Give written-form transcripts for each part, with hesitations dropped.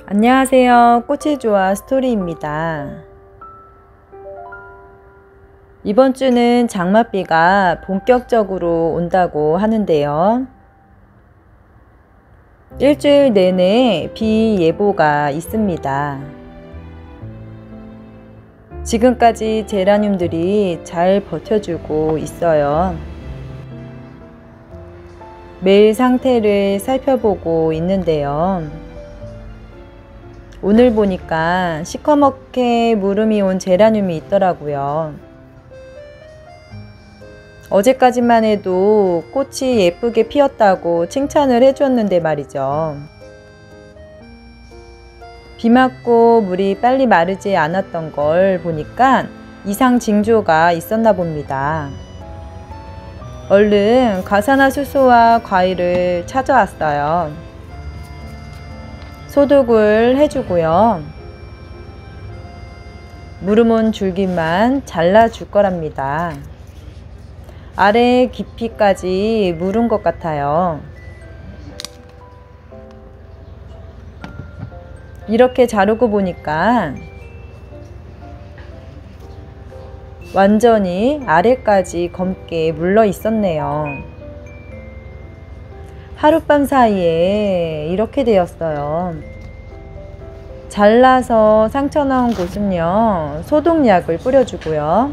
안녕하세요. 꽃이 좋아 스토리입니다. 이번 주는 장맛비가 본격적으로 온다고 하는데요. 일주일 내내 비 예보가 있습니다. 지금까지 제라늄들이 잘 버텨주고 있어요. 매일 상태를 살펴보고 있는데요. 오늘 보니까 시커멓게 무름이 온 제라늄이 있더라고요. 어제까지만 해도 꽃이 예쁘게 피었다고 칭찬을 해줬는데 말이죠. 비 맞고 물이 빨리 마르지 않았던 걸 보니까 이상 징조가 있었나 봅니다. 얼른 과산화수소와 과일을 찾아왔어요. 소독을 해주고요. 무름 온 줄기만 잘라줄 거랍니다. 아래 깊이까지 무른 것 같아요. 이렇게 자르고 보니까 완전히 아래까지 검게 물러 있었네요. 하룻밤 사이에 이렇게 되었어요. 잘라서 상처 나온 곳은요, 소독약을 뿌려주고요.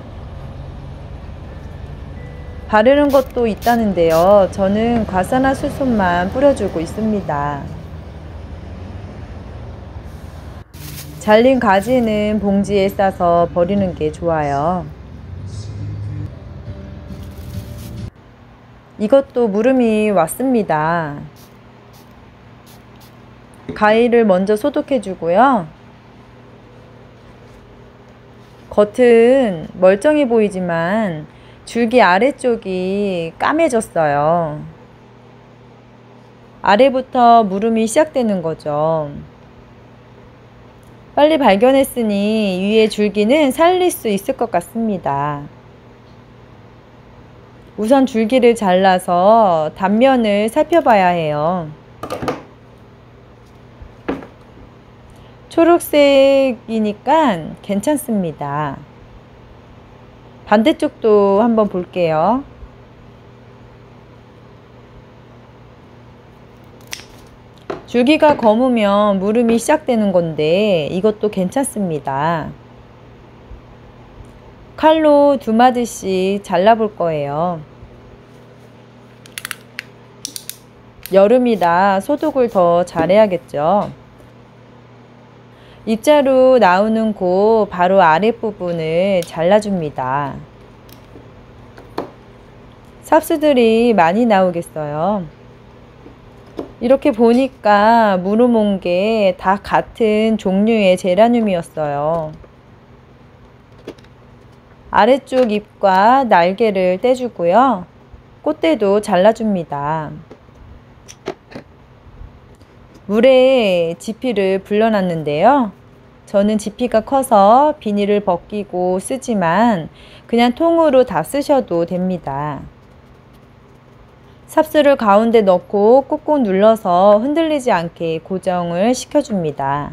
바르는 것도 있다는데요. 저는 과산화수소만 뿌려주고 있습니다. 잘린 가지는 봉지에 싸서 버리는 게 좋아요. 이것도 무름이 왔습니다. 가위를 먼저 소독해 주고요. 겉은 멀쩡해 보이지만 줄기 아래쪽이 까매졌어요. 아래부터 무름이 시작되는 거죠. 빨리 발견했으니 위에 줄기는 살릴 수 있을 것 같습니다. 우선 줄기를 잘라서 단면을 살펴봐야 해요. 초록색이니까 괜찮습니다. 반대쪽도 한번 볼게요. 줄기가 검으면 무름이 시작되는 건데 이것도 괜찮습니다. 칼로 2마디씩 잘라볼 거예요. 여름이라 소독을 더 잘해야겠죠. 입자루 나오는 곳 바로 아랫부분을 잘라줍니다. 삽수들이 많이 나오겠어요. 이렇게 보니까 무름 온 게 다 같은 종류의 제라늄이었어요. 아래쪽 잎과 날개를 떼주고요. 꽃대도 잘라줍니다. 물에 지피를 불려놨는데요. 저는 지피가 커서 비닐을 벗기고 쓰지만 그냥 통으로 다 쓰셔도 됩니다. 삽수를 가운데 넣고 꾹꾹 눌러서 흔들리지 않게 고정을 시켜줍니다.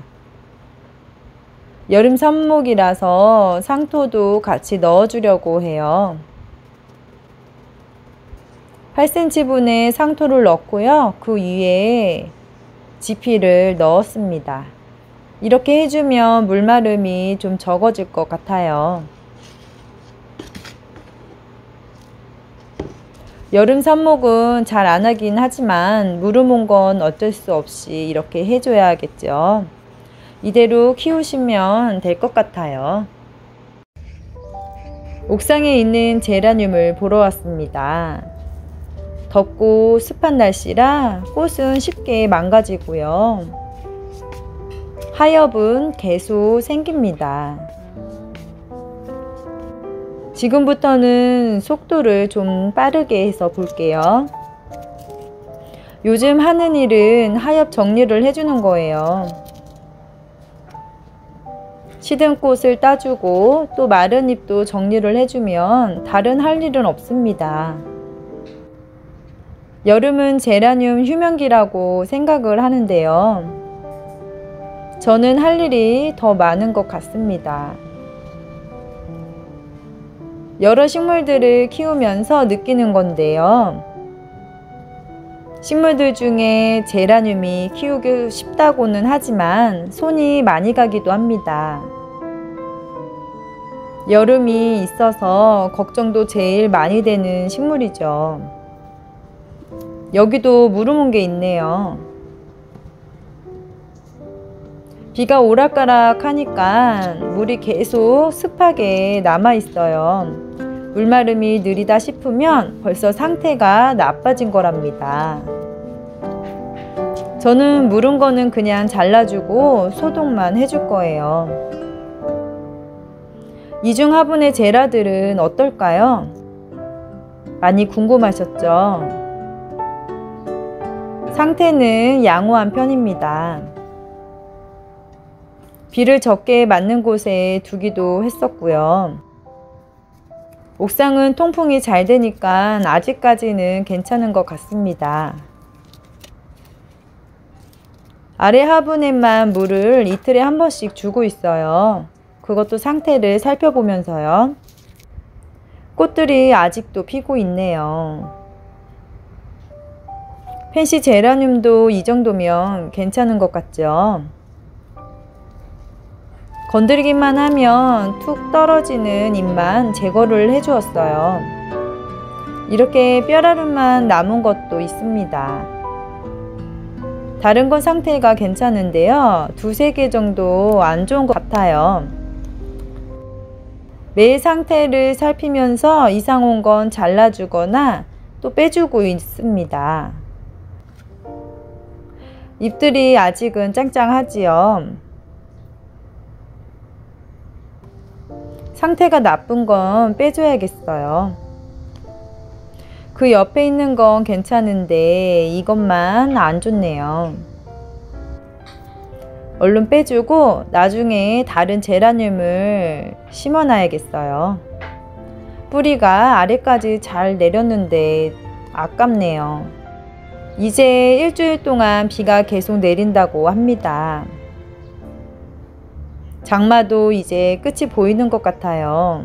여름 삽목이라서 상토도 같이 넣어주려고 해요. 8cm분의 상토를 넣고요. 그 위에 지피를 넣었습니다. 이렇게 해주면 물마름이 좀 적어질 것 같아요. 여름 삽목은 잘 안하긴 하지만 무름 온 건 어쩔 수 없이 이렇게 해줘야겠죠. 이대로 키우시면 될 것 같아요. 옥상에 있는 제라늄을 보러 왔습니다. 덥고 습한 날씨라 꽃은 쉽게 망가지고요. 하엽은 계속 생깁니다. 지금부터는 속도를 좀 빠르게 해서 볼게요. 요즘 하는 일은 하엽 정리를 해주는 거예요. 시든 꽃을 따주고 또 마른 잎도 정리를 해주면 다른 할 일은 없습니다. 여름은 제라늄 휴면기라고 생각을 하는데요. 저는 할 일이 더 많은 것 같습니다. 여러 식물들을 키우면서 느끼는 건데요. 식물들 중에 제라늄이 키우기 쉽다고는 하지만 손이 많이 가기도 합니다. 여름이 있어서 걱정도 제일 많이 되는 식물이죠. 여기도 무르몬게 있네요. 비가 오락가락 하니까 물이 계속 습하게 남아 있어요. 물마름이 느리다 싶으면 벌써 상태가 나빠진 거랍니다. 저는 물은 거는 그냥 잘라주고 소독만 해줄 거예요. 이중화분의 제라들은 어떨까요? 많이 궁금하셨죠? 상태는 양호한 편입니다. 비를 적게 맞는 곳에 두기도 했었고요. 옥상은 통풍이 잘 되니까 아직까지는 괜찮은 것 같습니다. 아래 화분에만 물을 이틀에 한 번씩 주고 있어요. 그것도 상태를 살펴보면서요. 꽃들이 아직도 피고 있네요. 펜시 제라늄도 이 정도면 괜찮은 것 같죠? 건드리기만 하면 툭 떨어지는 잎만 제거를 해주었어요. 이렇게 뼈라름만 남은 것도 있습니다. 다른 건 상태가 괜찮은데요. 두세 개 정도 안 좋은 것 같아요. 매일 상태를 살피면서 이상 온 건 잘라주거나 또 빼주고 있습니다. 잎들이 아직은 짱짱하지요. 상태가 나쁜 건 빼줘야겠어요. 그 옆에 있는 건 괜찮은데 이것만 안 좋네요. 얼른 빼주고 나중에 다른 제라늄을 심어 놔야겠어요. 뿌리가 아래까지 잘 내렸는데 아깝네요. 이제 일주일 동안 비가 계속 내린다고 합니다. 장마도 이제 끝이 보이는 것 같아요.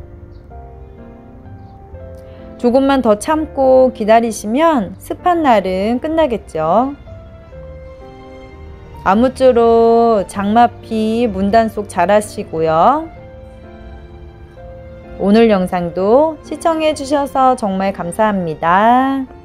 조금만 더 참고 기다리시면 습한 날은 끝나겠죠. 아무쪼록 장마비 문단 속 잘하시고요. 오늘 영상도 시청해 주셔서 정말 감사합니다.